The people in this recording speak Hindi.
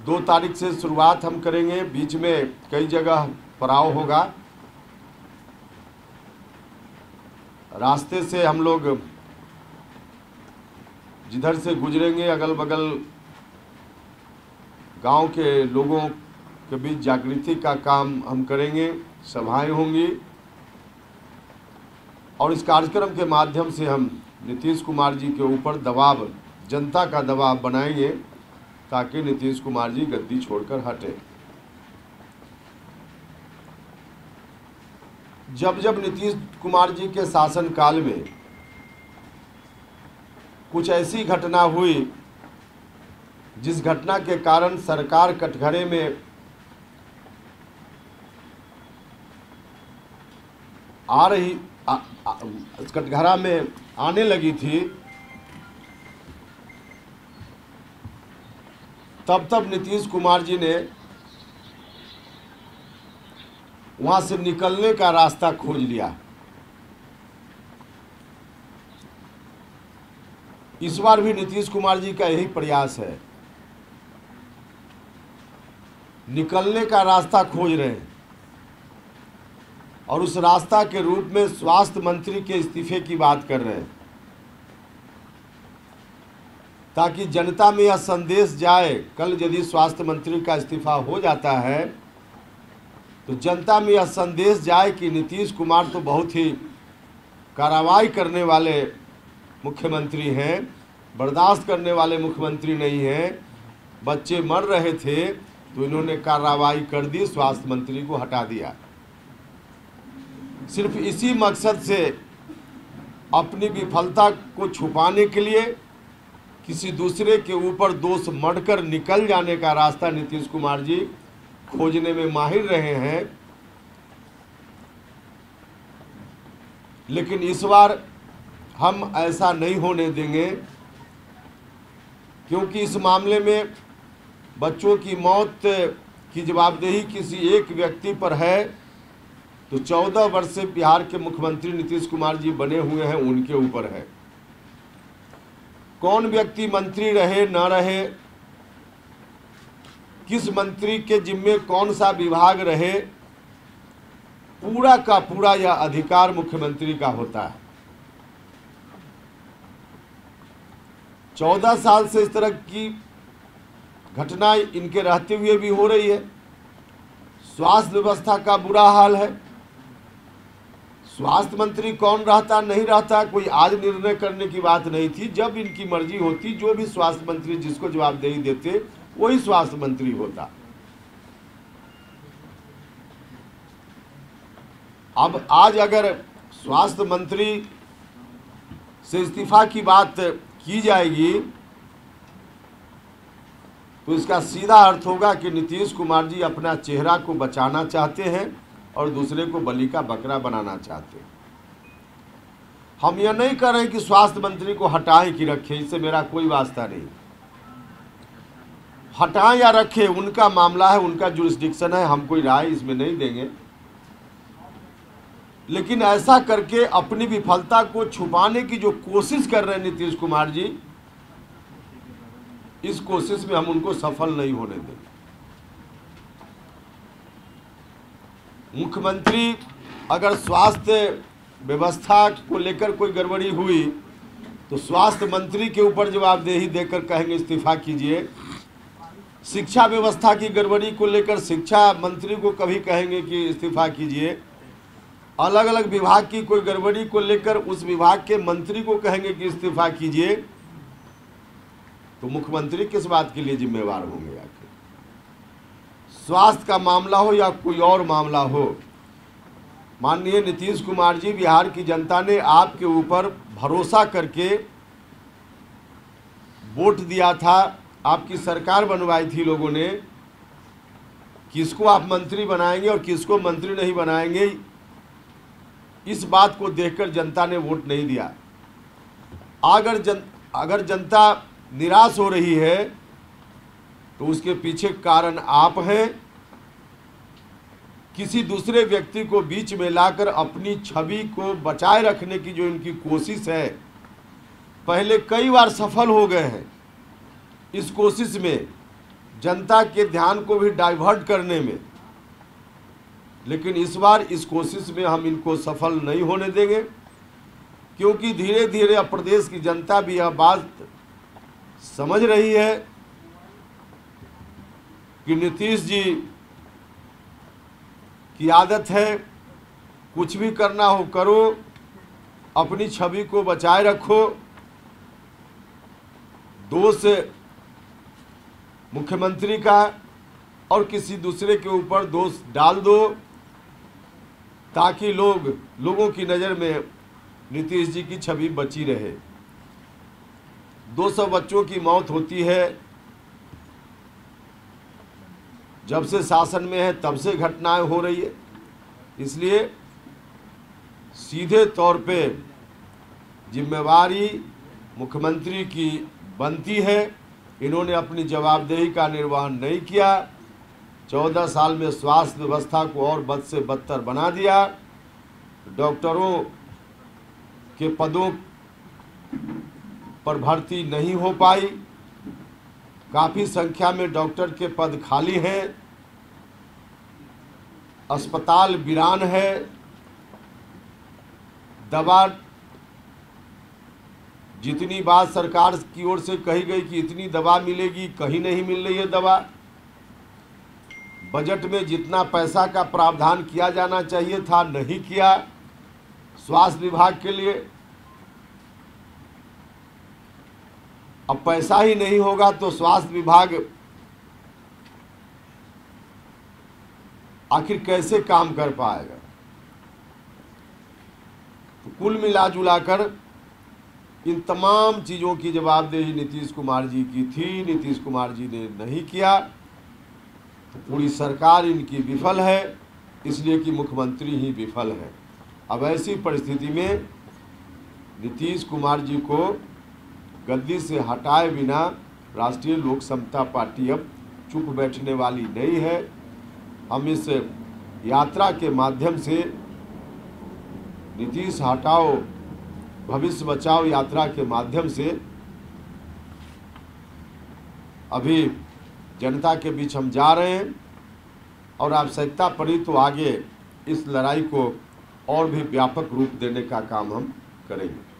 2 तारीख से शुरुआत हम करेंगे। बीच में कई जगह पड़ाव होगा। रास्ते से हम लोग जिधर से गुजरेंगे अगल बगल गांव के लोगों के बीच जागृति का काम हम करेंगे। सभाएं होंगी और इस कार्यक्रम के माध्यम से हम नीतीश कुमार जी के ऊपर दबाव, जनता का दबाव बनाएंगे ताकि नीतीश कुमार जी गद्दी छोड़कर हटे। जब जब नीतीश कुमार जी के शासनकाल में कुछ ऐसी घटना हुई जिस घटना के कारण सरकार कटघरे में कटघरा में आने लगी थी, तब नीतीश कुमार जी ने वहां से निकलने का रास्ता खोज लिया। इस बार भी नीतीश कुमार जी का यही प्रयास है, निकलने का रास्ता खोज रहे हैं और उस रास्ता के रूप में स्वास्थ्य मंत्री के इस्तीफे की बात कर रहे हैं ताकि जनता में यह संदेश जाए। कल यदि स्वास्थ्य मंत्री का इस्तीफा हो जाता है तो जनता में यह संदेश जाए कि नीतीश कुमार तो बहुत ही कार्रवाई करने वाले मुख्यमंत्री हैं, बर्दाश्त करने वाले मुख्यमंत्री नहीं हैं। बच्चे मर रहे थे तो इन्होंने कार्रवाई कर दी, स्वास्थ्य मंत्री को हटा दिया। सिर्फ इसी मकसद से अपनी विफलता को छुपाने के लिए किसी दूसरे के ऊपर दोष मढ़कर निकल जाने का रास्ता नीतीश कुमार जी खोजने में माहिर रहे हैं। लेकिन इस बार हम ऐसा नहीं होने देंगे, क्योंकि इस मामले में बच्चों की मौत की जवाबदेही किसी एक व्यक्ति पर है तो 14 वर्ष से बिहार के मुख्यमंत्री नीतीश कुमार जी बने हुए हैं, उनके ऊपर है। कौन व्यक्ति मंत्री रहे न रहे, किस मंत्री के जिम्मे कौन सा विभाग रहे, पूरा का पूरा यह अधिकार मुख्यमंत्री का होता है। 14 साल से इस तरह की घटना इनके रहते हुए भी हो रही है। स्वास्थ्य व्यवस्था का बुरा हाल है। स्वास्थ्य मंत्री कौन रहता नहीं रहता कोई आज निर्णय करने की बात नहीं थी। जब इनकी मर्जी होती, जो भी स्वास्थ्य मंत्री जिसको जवाबदेही देते वही स्वास्थ्य मंत्री होता। अब आज अगर स्वास्थ्य मंत्री से इस्तीफा की बात की जाएगी तो इसका सीधा अर्थ होगा कि नीतीश कुमार जी अपना चेहरा को बचाना चाहते हैं और दूसरे को बलि का बकरा बनाना चाहते हैं। हम यह नहीं कर रहे कि स्वास्थ्य मंत्री को हटाएं कि रखें, इससे मेरा कोई वास्ता नहीं। हटाएं या रखें उनका मामला है, उनका जुरिस्डिक्शन है, हम कोई राय इसमें नहीं देंगे। लेकिन ऐसा करके अपनी विफलता को छुपाने की जो कोशिश कर रहे हैं नीतीश कुमार जी, इस कोशिश में हम उनको सफल नहीं होने देंगे। मुख्यमंत्री अगर स्वास्थ्य व्यवस्था को लेकर कोई गड़बड़ी हुई तो स्वास्थ्य मंत्री के ऊपर जवाबदेही देकर कहेंगे इस्तीफा कीजिए। शिक्षा व्यवस्था की गड़बड़ी को लेकर शिक्षा मंत्री को कभी कहेंगे कि इस्तीफा कीजिए। अलग अलग विभाग की कोई गड़बड़ी को लेकर उस विभाग के मंत्री को कहेंगे कि इस्तीफा कीजिए। तो मुख्यमंत्री किस बात के लिए जिम्मेवार होंगे? आखिर स्वास्थ्य का मामला हो या कोई और मामला हो, माननीय नीतीश कुमार जी, बिहार की जनता ने आपके ऊपर भरोसा करके वोट दिया था, आपकी सरकार बनवाई थी लोगों ने। किसको आप मंत्री बनाएंगे और किसको मंत्री नहीं बनाएंगे, इस बात को देखकर जनता ने वोट नहीं दिया। अगर जनता निराश हो रही है तो उसके पीछे कारण आप हैं। किसी दूसरे व्यक्ति को बीच में लाकर अपनी छवि को बचाए रखने की जो इनकी कोशिश है, पहले कई बार सफल हो गए हैं इस कोशिश में। जनता के ध्यान को भी डाइवर्ट करने में, लेकिन इस बार इस कोशिश में हम इनको सफल नहीं होने देंगे, क्योंकि धीरे धीरे अब प्रदेश की जनता भी यह बात समझ रही है कि नीतीश जी की आदत है कुछ भी करना हो करो, अपनी छवि को बचाए रखो, दोष मुख्यमंत्री का और किसी दूसरे के ऊपर दोष डाल दो, ताकि लोगों की नज़र में नीतीश जी की छवि बची रहे। 200 बच्चों की मौत होती है, जब से शासन में है तब से घटनाएं हो रही है। इसलिए सीधे तौर पे जिम्मेवारी मुख्यमंत्री की बनती है। इन्होंने अपनी जवाबदेही का निर्वहन नहीं किया। 14 साल में स्वास्थ्य व्यवस्था को और बद से बदतर बना दिया। डॉक्टरों के पदों पर भर्ती नहीं हो पाई, काफ़ी संख्या में डॉक्टर के पद खाली हैं, अस्पताल वीरान है, दवा जितनी बात सरकार की ओर से कही गई कि इतनी दवा मिलेगी, कहीं नहीं मिल रही है दवा। बजट में जितना पैसा का प्रावधान किया जाना चाहिए था नहीं किया स्वास्थ्य विभाग के लिए। अब पैसा ही नहीं होगा तो स्वास्थ्य विभाग आखिर कैसे काम कर पाएगा। तो कुल मिलाजुलाकर इन तमाम चीज़ों की जवाबदेही नीतीश कुमार जी की थी। नीतीश कुमार जी ने नहीं किया तो पूरी सरकार इनकी विफल है, इसलिए कि मुख्यमंत्री ही विफल है। अब ऐसी परिस्थिति में नीतीश कुमार जी को गद्दी से हटाए बिना राष्ट्रीय लोक समता पार्टी अब चुप बैठने वाली नहीं है। हम इस यात्रा के माध्यम से नीतीश हटाओ भविष्य बचाओ यात्रा के माध्यम से अभी जनता के बीच हम जा रहे हैं, और आवश्यकता पड़ी तो आगे इस लड़ाई को और भी व्यापक रूप देने का काम हम करेंगे।